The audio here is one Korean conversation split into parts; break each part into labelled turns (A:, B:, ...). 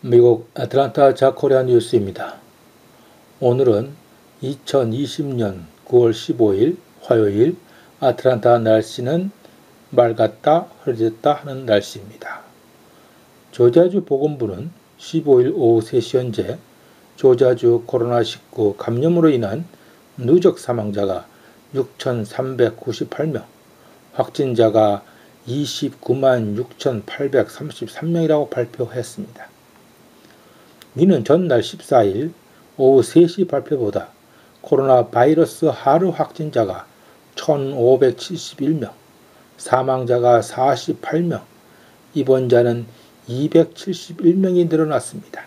A: 미국 애틀랜타 자코리아 뉴스입니다. 오늘은 2020년 9월 15일 화요일 애틀랜타 날씨는 맑았다 흐려졌다 하는 날씨입니다. 조지아주 보건부는 15일 오후 3시 현재 조지아주 코로나19 감염으로 인한 누적 사망자가 6,398명, 확진자가 29만 6,833명이라고 발표했습니다. 이는 전날 14일 오후 3시 발표보다 코로나 바이러스 하루 확진자가 1,571명, 사망자가 48명, 입원자는 271명이 늘어났습니다.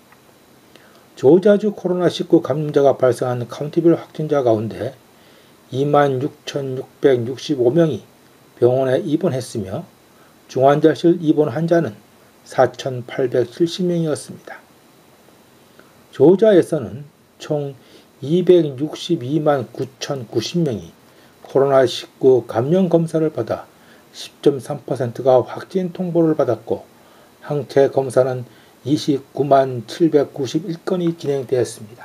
A: 조지아주 코로나19 감염자가 발생한 카운티별 확진자 가운데 26,665명이 병원에 입원했으며 중환자실 입원 환자는 4,870명이었습니다. 조지아에서는 총 262만 9,090명이 코로나19 감염 검사를 받아 10.3%가 확진 통보를 받았고 항체 검사는 29만 791건이 진행되었습니다.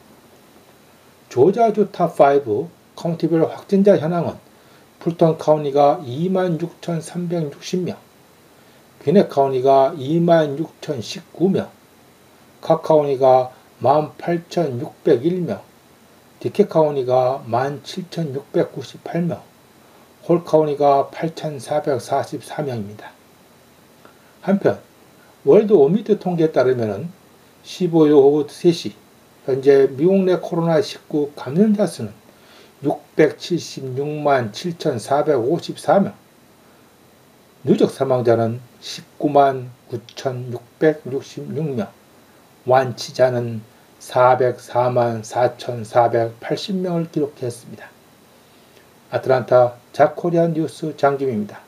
A: 조지아주 탑5 카운티별 확진자 현황은 풀턴 카운티가 2만 6,360명, 귀넷 카운티가 2만 6,019명, 카 카운티가 18,601명, 디케 카운티가 17,698명, 홀 카운티가 8,444명입니다. 한편 월드 오미드 통계에 따르면 15일 오후 3시 현재 미국 내 코로나19 감염자 수는 676만 7,454명, 누적 사망자는 19만 9,666명, 완치자는 404만 4,480명을 기록했습니다. 애틀랜타 자코리아 뉴스 장김입니다.